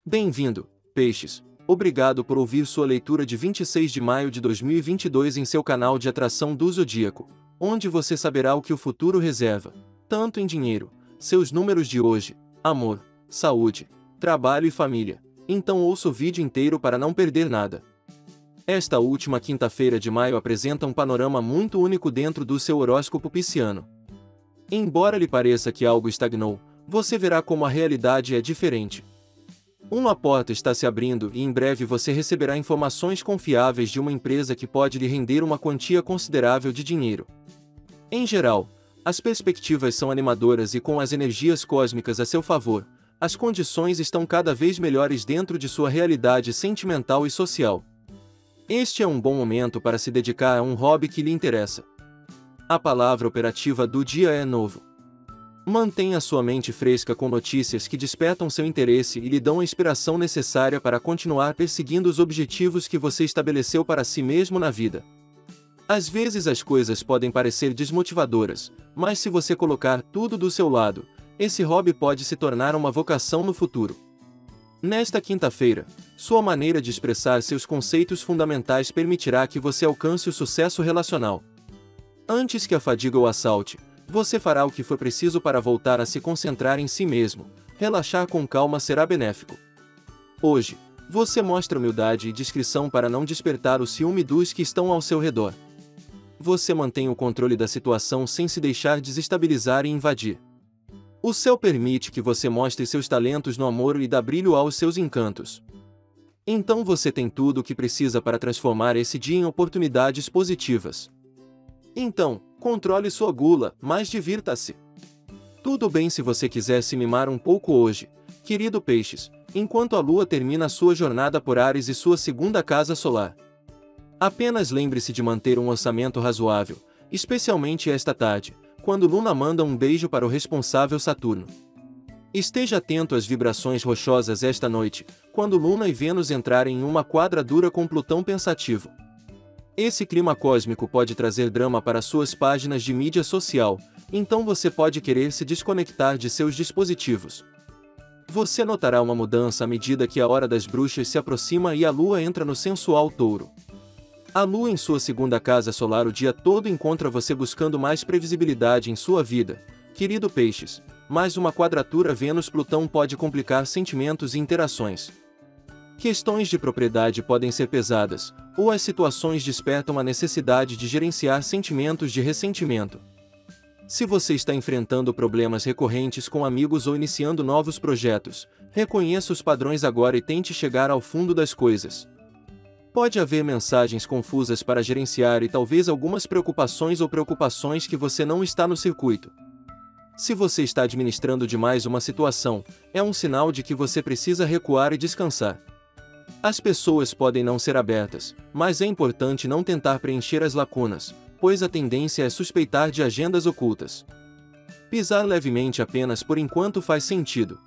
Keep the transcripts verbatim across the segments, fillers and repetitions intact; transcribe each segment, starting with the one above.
Bem-vindo, Peixes. Obrigado por ouvir sua leitura de vinte e seis de maio de dois mil e vinte e dois em seu canal de atração do Zodíaco, onde você saberá o que o futuro reserva, tanto em dinheiro, seus números de hoje, amor, saúde, trabalho e família. Então ouça o vídeo inteiro para não perder nada. Esta última quinta-feira de maio apresenta um panorama muito único dentro do seu horóscopo pisciano. Embora lhe pareça que algo estagnou, você verá como a realidade é diferente. Uma porta está se abrindo e em breve você receberá informações confiáveis de uma empresa que pode lhe render uma quantia considerável de dinheiro. Em geral, as perspectivas são animadoras e com as energias cósmicas a seu favor, as condições estão cada vez melhores dentro de sua realidade sentimental e social. Este é um bom momento para se dedicar a um hobby que lhe interessa. A palavra operativa do dia é novo. Mantenha sua mente fresca com notícias que despertam seu interesse e lhe dão a inspiração necessária para continuar perseguindo os objetivos que você estabeleceu para si mesmo na vida. Às vezes as coisas podem parecer desmotivadoras, mas se você colocar tudo do seu lado, esse hobby pode se tornar uma vocação no futuro. Nesta quinta-feira, sua maneira de expressar seus conceitos fundamentais permitirá que você alcance o sucesso relacional. Antes que a fadiga o assalte, você fará o que for preciso para voltar a se concentrar em si mesmo. Relaxar com calma será benéfico. Hoje, você mostra humildade e discrição para não despertar o ciúme dos que estão ao seu redor. Você mantém o controle da situação sem se deixar desestabilizar e invadir. O céu permite que você mostre seus talentos no amor e dá brilho aos seus encantos. Então você tem tudo o que precisa para transformar esse dia em oportunidades positivas. Então, controle sua gula, mas divirta-se. Tudo bem se você quiser se mimar um pouco hoje, querido Peixes, enquanto a Lua termina sua jornada por Áries e sua segunda casa solar. Apenas lembre-se de manter um orçamento razoável, especialmente esta tarde, quando Luna manda um beijo para o responsável Saturno. Esteja atento às vibrações rochosas esta noite, quando Luna e Vênus entrarem em uma quadradura com Plutão pensativo. Esse clima cósmico pode trazer drama para suas páginas de mídia social, então você pode querer se desconectar de seus dispositivos. Você notará uma mudança à medida que a hora das bruxas se aproxima e a Lua entra no sensual Touro. A Lua em sua segunda casa solar o dia todo encontra você buscando mais previsibilidade em sua vida, querido Peixes, mas uma quadratura Vênus-Plutão pode complicar sentimentos e interações. Questões de propriedade podem ser pesadas, ou as situações despertam a necessidade de gerenciar sentimentos de ressentimento. Se você está enfrentando problemas recorrentes com amigos ou iniciando novos projetos, reconheça os padrões agora e tente chegar ao fundo das coisas. Pode haver mensagens confusas para gerenciar e talvez algumas preocupações ou preocupações que você não está no circuito. Se você está administrando demais uma situação, é um sinal de que você precisa recuar e descansar. As pessoas podem não ser abertas, mas é importante não tentar preencher as lacunas, pois a tendência é suspeitar de agendas ocultas. Pisar levemente apenas por enquanto faz sentido.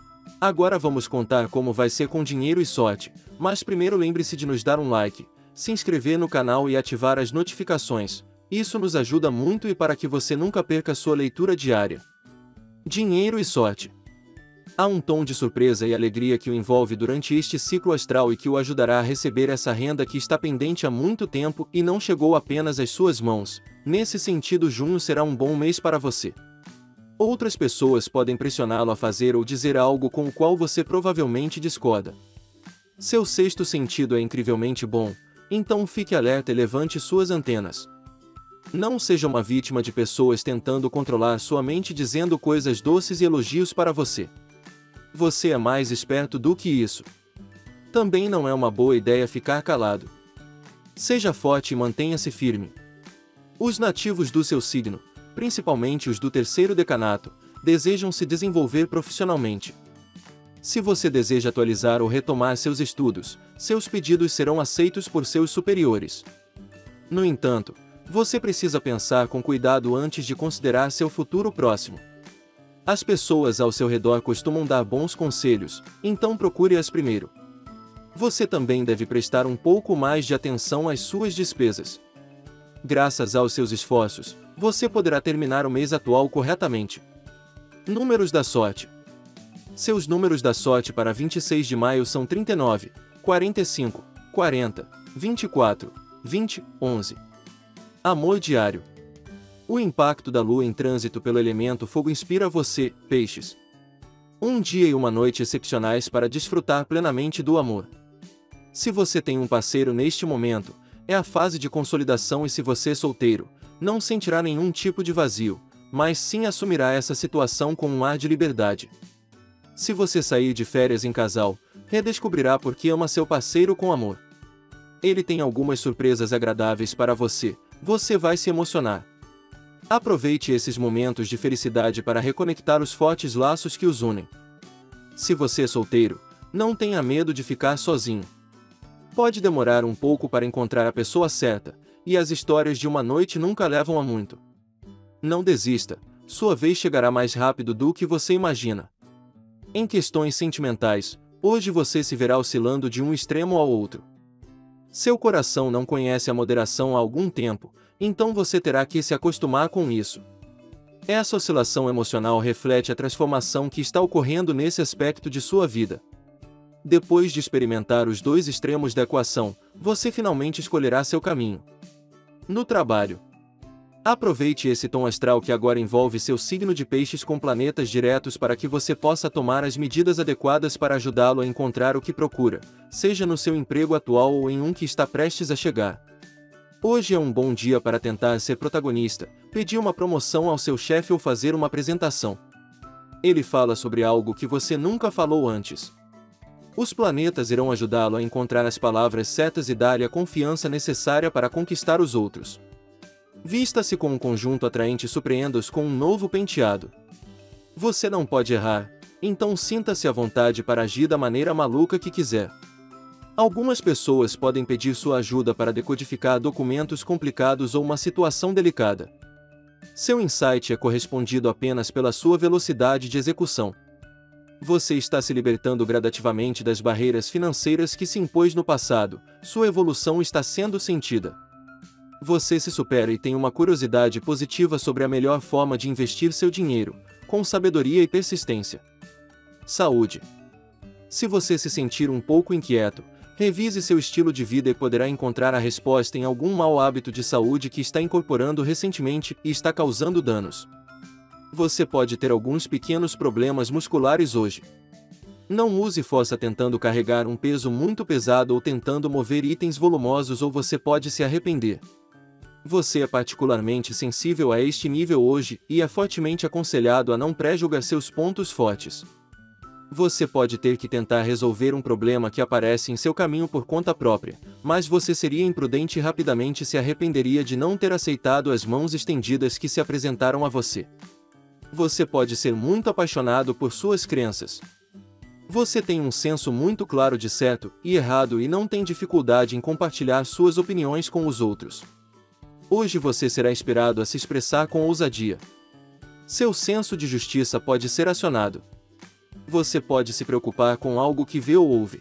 Agora vamos contar como vai ser com dinheiro e sorte, mas primeiro lembre-se de nos dar um like, se inscrever no canal e ativar as notificações, isso nos ajuda muito e para que você nunca perca sua leitura diária. Dinheiro e sorte. Há um tom de surpresa e alegria que o envolve durante este ciclo astral e que o ajudará a receber essa renda que está pendente há muito tempo e não chegou apenas às suas mãos. Nesse sentido, junho será um bom mês para você. Outras pessoas podem pressioná-lo a fazer ou dizer algo com o qual você provavelmente discorda. Seu sexto sentido é incrivelmente bom, então fique alerta e levante suas antenas. Não seja uma vítima de pessoas tentando controlar sua mente dizendo coisas doces e elogios para você. Você é mais esperto do que isso. Também não é uma boa ideia ficar calado. Seja forte e mantenha-se firme. Os nativos do seu signo, principalmente os do terceiro decanato, desejam se desenvolver profissionalmente. Se você deseja atualizar ou retomar seus estudos, seus pedidos serão aceitos por seus superiores. No entanto, você precisa pensar com cuidado antes de considerar seu futuro próximo. As pessoas ao seu redor costumam dar bons conselhos, então procure-as primeiro. Você também deve prestar um pouco mais de atenção às suas despesas. Graças aos seus esforços, você poderá terminar o mês atual corretamente. Números da sorte. Seus números da sorte para vinte e seis de maio são trinta e nove, quarenta e cinco, quarenta, vinte e quatro, vinte, onze. Amor diário. O impacto da lua em trânsito pelo elemento fogo inspira você, peixes. Um dia e uma noite excepcionais para desfrutar plenamente do amor. Se você tem um parceiro neste momento, é a fase de consolidação, e se você é solteiro, não sentirá nenhum tipo de vazio, mas sim assumirá essa situação com um ar de liberdade. Se você sair de férias em casal, redescobrirá por que ama seu parceiro com amor. Ele tem algumas surpresas agradáveis para você, você vai se emocionar. Aproveite esses momentos de felicidade para reconectar os fortes laços que os unem. Se você é solteiro, não tenha medo de ficar sozinho. Pode demorar um pouco para encontrar a pessoa certa, e as histórias de uma noite nunca levam a muito. Não desista, sua vez chegará mais rápido do que você imagina. Em questões sentimentais, hoje você se verá oscilando de um extremo ao outro. Seu coração não conhece a moderação há algum tempo, então você terá que se acostumar com isso. Essa oscilação emocional reflete a transformação que está ocorrendo nesse aspecto de sua vida. Depois de experimentar os dois extremos da equação, você finalmente escolherá seu caminho. No trabalho. Aproveite esse tom astral que agora envolve seu signo de peixes com planetas diretos para que você possa tomar as medidas adequadas para ajudá-lo a encontrar o que procura, seja no seu emprego atual ou em um que está prestes a chegar. Hoje é um bom dia para tentar ser protagonista, pedir uma promoção ao seu chefe ou fazer uma apresentação. Ele fala sobre algo que você nunca falou antes. Os planetas irão ajudá-lo a encontrar as palavras certas e dar-lhe a confiança necessária para conquistar os outros. Vista-se com um conjunto atraente e surpreenda-os com um novo penteado. Você não pode errar, então sinta-se à vontade para agir da maneira maluca que quiser. Algumas pessoas podem pedir sua ajuda para decodificar documentos complicados ou uma situação delicada. Seu insight é correspondido apenas pela sua velocidade de execução. Você está se libertando gradativamente das barreiras financeiras que se impôs no passado, sua evolução está sendo sentida. Você se supera e tem uma curiosidade positiva sobre a melhor forma de investir seu dinheiro, com sabedoria e persistência. Saúde. Se você se sentir um pouco inquieto, revise seu estilo de vida e poderá encontrar a resposta em algum mau hábito de saúde que está incorporando recentemente e está causando danos. Você pode ter alguns pequenos problemas musculares hoje. Não use força tentando carregar um peso muito pesado ou tentando mover itens volumosos, ou você pode se arrepender. Você é particularmente sensível a este nível hoje e é fortemente aconselhado a não pré-julgar seus pontos fortes. Você pode ter que tentar resolver um problema que aparece em seu caminho por conta própria, mas você seria imprudente e rapidamente se arrependeria de não ter aceitado as mãos estendidas que se apresentaram a você. Você pode ser muito apaixonado por suas crenças. Você tem um senso muito claro de certo e errado e não tem dificuldade em compartilhar suas opiniões com os outros. Hoje você será inspirado a se expressar com ousadia. Seu senso de justiça pode ser acionado. Você pode se preocupar com algo que vê ou ouve.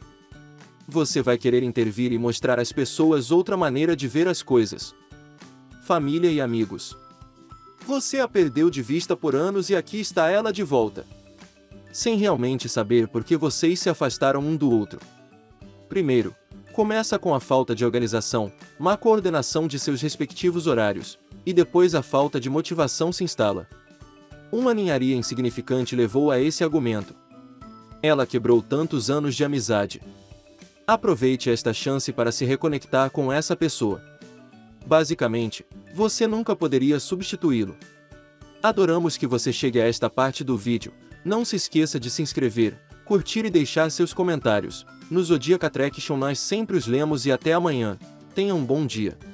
Você vai querer intervir e mostrar às pessoas outra maneira de ver as coisas. Família e amigos. Você a perdeu de vista por anos e aqui está ela de volta. Sem realmente saber por que vocês se afastaram um do outro. Primeiro, começa com a falta de organização, má coordenação de seus respectivos horários, e depois a falta de motivação se instala. Uma ninharia insignificante levou a esse argumento. Ela quebrou tantos anos de amizade. Aproveite esta chance para se reconectar com essa pessoa. Basicamente, você nunca poderia substituí-lo. Adoramos que você chegue a esta parte do vídeo. Não se esqueça de se inscrever, curtir e deixar seus comentários. No Zodiac Attraction nós sempre os lemos e até amanhã. Tenha um bom dia.